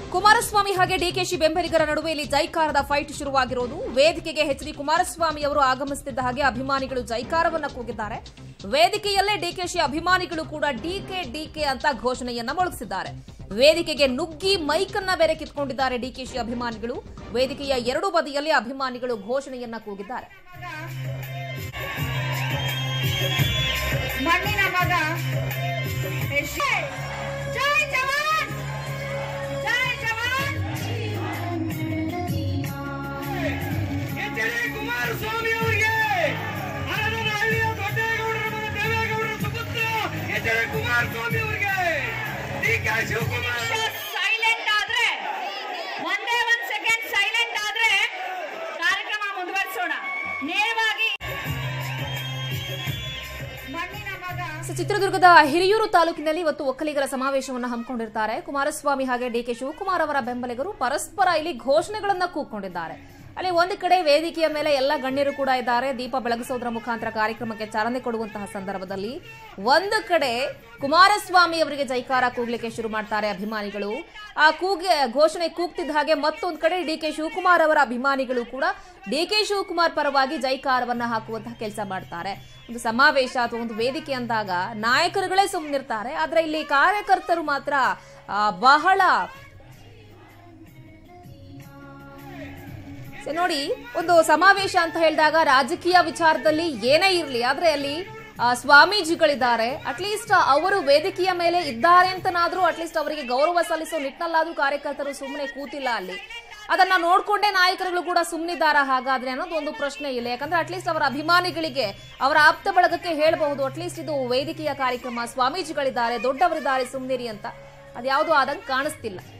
ಕುಮಾರಸ್ವಾಮಿ ಹಾಗೆ ಡಿಕೆಶಿ ಬೆಂಬಲಿಗರ ನಡುವೆ ಇಲ್ಲಿ ಜೈಕಾರದ ಫೈಟ್ ಶುರುವಾಗಿರೋದು. ವೇದಿಕೆಗೆ ಎಚ್ಡಿ ಕುಮಾರಸ್ವಾಮಿ ಅವರು ಆಗಮಿಸುತ್ತಿದ್ದ ಹಾಗೆ ಅಭಿಮಾನಿಗಳು ಜೈಕಾರವನ್ನ ಕೂಗಿದ್ದಾರೆ. ವೇದಿಕೆಯಲ್ಲೇ ಡಿಕೆಶಿ ಅಭಿಮಾನಿಗಳು ಕೂಡ ಡಿಕೆ ಅಂತ ಘೋಷಣೆಯನ್ನ ಮೊಳಗಿಸಿದ್ದಾರೆ. ವೇದಿಕೆಗೆ ನುಗ್ಗಿ ಮೈಕನ್ನ ಬೇರೆ ಕಿತ್ಕೊಂಡಿದ್ದಾರೆ ಡಿಕೆಶಿ ಅಭಿಮಾನಿಗಳು. ವೇದಿಕೆಯ ಎರಡೂ ಬದಿಯಲ್ಲಿ ಅಭಿಮಾನಿಗಳು ಘೋಷಣೆಯನ್ನ ಕೂಗಿದ್ದಾರೆ. ಮಣ್ಣಿನ ಮಗ ಕುಮಾರಸ್ವಾಮಿ ಅವರಿಗೆ ಹರದನಹಳ್ಳಿಯ ದೊಡ್ಡೇಗೌಡರ ಮಗ ದೇವೇಗೌಡರ ಸುಪುತ್ರ ಕುಮಾರಸ್ವಾಮಿ ಅವರಿಗೆ ಡಿಕೆ ಶಿವಕುಮಾರ್ ಸೈಲೆಂಟ್ ಆದ್ರೆ ಒಂದೇ ಒಂದು ಸೆಕೆಂಡ್ ಸೈಲೆಂಟ್ ಆದ್ರೆ ಕಾರ್ಯಕ್ರಮ ಮುಂದುವರಿಸೋಣ. ನೇರವಾಗಿ ಮಣ್ಣಿನ ಮಗ. ಚಿತ್ರದುರ್ಗದ ಹಿರಿಯೂರು ತಾಲೂಕಿನಲ್ಲಿ ಇವತ್ತು ಒಕ್ಕಲಿಗರ ಸಮಾವೇಶವನ್ನು ಹಮ್ಮಿಕೊಂಡಿರ್ತಾರೆ. ಕುಮಾರಸ್ವಾಮಿ ಹಾಗೆ ಡಿಕೆ ಶಿವಕುಮಾರ್ ಅವರ ಬೆಂಬಲಿಗರು ಪರಸ್ಪರ ಇಲ್ಲಿ ಘೋಷಣೆಗಳನ್ನ ಕೂಗ್ಕೊಂಡಿದ್ದಾರೆ. ಅಲ್ಲಿ ಒಂದು ಕಡೆ ವೇದಿಕೆಯ ಮೇಲೆ ಎಲ್ಲ ಗಣ್ಯರು ಕೂಡ ಇದ್ದಾರೆ. ದೀಪ ಬೆಳಗಿಸೋದ್ರ ಮುಖಾಂತರ ಕಾರ್ಯಕ್ರಮಕ್ಕೆ ಚಾಲನೆ ಕೊಡುವಂತಹ ಸಂದರ್ಭದಲ್ಲಿ ಒಂದು ಕಡೆ ಕುಮಾರಸ್ವಾಮಿ ಅವರಿಗೆ ಜೈಕಾರ ಕೂಗ್ಲಿಕ್ಕೆ ಶುರು ಮಾಡ್ತಾರೆ ಅಭಿಮಾನಿಗಳು. ಆ ಘೋಷಣೆ ಕೂಗ್ತಿದ್ದ ಹಾಗೆ ಮತ್ತೊಂದು ಕಡೆ ಡಿಕೆ ಶಿವಕುಮಾರ್ ಅವರ ಅಭಿಮಾನಿಗಳು ಕೂಡ ಡಿಕೆ ಶಿವಕುಮಾರ್ ಪರವಾಗಿ ಜೈಕಾರವನ್ನ ಹಾಕುವಂತಹ ಕೆಲಸ ಮಾಡ್ತಾರೆ. ಒಂದು ಸಮಾವೇಶ ಅಥವಾ ಒಂದು ವೇದಿಕೆ ಅಂದಾಗ ನಾಯಕರುಗಳೇ ಸುಮ್ಮನಿರ್ತಾರೆ, ಆದ್ರೆ ಇಲ್ಲಿ ಕಾರ್ಯಕರ್ತರು ಮಾತ್ರ ಬಹಳ ನೋಡಿ. ಒಂದು ಸಮಾವೇಶ ಅಂತ ಹೇಳಿದಾಗ ರಾಜಕೀಯ ವಿಚಾರದಲ್ಲಿ ಏನೇ ಇರಲಿ, ಆದ್ರೆ ಅಲ್ಲಿ ಸ್ವಾಮೀಜಿಗಳಿದ್ದಾರೆ. ಅಟ್ಲೀಸ್ಟ್ ಅವರು ವೇದಿಕೆಯ ಮೇಲೆ ಇದ್ದಾರೆ ಅಂತನಾದ್ರೂ ಅಟ್ಲೀಸ್ಟ್ ಅವರಿಗೆ ಗೌರವ ಸಲ್ಲಿಸೋ ನಿಟ್ಟಿನಲ್ಲಾದ್ರೂ ಕಾರ್ಯಕರ್ತರು ಸುಮ್ಮನೆ ಕೂತಿಲ್ಲ. ಅಲ್ಲಿ ಅದನ್ನ ನೋಡ್ಕೊಂಡೇ ನಾಯಕರುಗಳು ಕೂಡ ಸುಮ್ಮನಿದ್ದಾರಾ ಹಾಗಾದ್ರೆ ಅನ್ನೋದು ಒಂದು ಪ್ರಶ್ನೆ ಇಲ್ಲ. ಯಾಕಂದ್ರೆ ಅಟ್ಲೀಸ್ಟ್ ಅವರ ಅಭಿಮಾನಿಗಳಿಗೆ, ಅವರ ಆಪ್ತ ಬಳಗಕ್ಕೆ ಹೇಳಬಹುದು ಅಟ್ಲೀಸ್ಟ್ ಇದು ವೇದಿಕೆಯ ಕಾರ್ಯಕ್ರಮ, ಸ್ವಾಮೀಜಿಗಳಿದ್ದಾರೆ, ದೊಡ್ಡವರಿದ್ದಾರೆ, ಸುಮ್ಮನಿರಿ ಅಂತ. ಅದ್ಯಾವುದೂ ಆದಂಗೆ ಕಾಣಿಸ್ತಿಲ್ಲ.